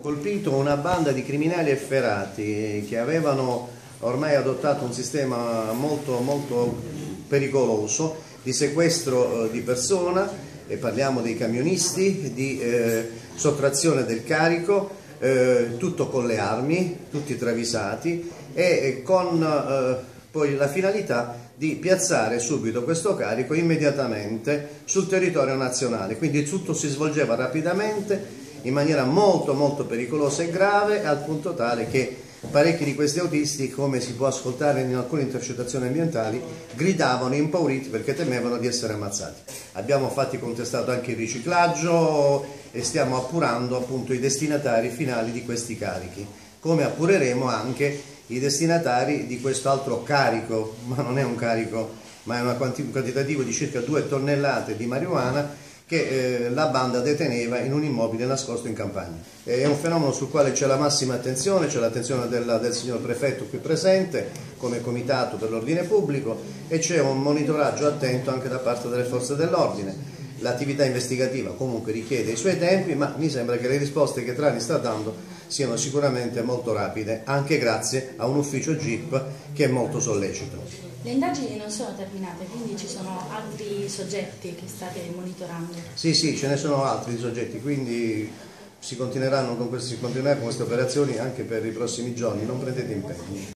Colpito una banda di criminali efferati che avevano ormai adottato un sistema molto pericoloso di sequestro di persona, e parliamo dei camionisti, di sottrazione del carico, tutto con le armi, tutti travisati, e con poi la finalità di piazzare subito questo carico immediatamente sul territorio nazionale. Quindi tutto si svolgeva rapidamente, in maniera molto pericolosa e grave, al punto tale che parecchi di questi autisti, come si può ascoltare in alcune intercettazioni ambientali, gridavano impauriti perché temevano di essere ammazzati. Abbiamo infatti contestato anche il riciclaggio e stiamo appurando appunto i destinatari finali di questi carichi, come appureremo anche i destinatari di questo altro carico, ma non è un carico, ma è un quantitativo di circa 2 tonnellate di marijuana che la banda deteneva in un immobile nascosto in campagna. È un fenomeno sul quale c'è la massima attenzione, c'è l'attenzione del signor prefetto qui presente come comitato per l'ordine pubblico, e c'è un monitoraggio attento anche da parte delle forze dell'ordine. L'attività investigativa comunque richiede i suoi tempi, ma mi sembra che le risposte che Trani sta dando siano sicuramente molto rapide, anche grazie a un ufficio GIP che è molto sollecito. Le indagini non sono terminate, quindi ci sono altri soggetti che state monitorando? Sì, ce ne sono altri soggetti, quindi si continueranno con queste operazioni anche per i prossimi giorni, non prendete impegni.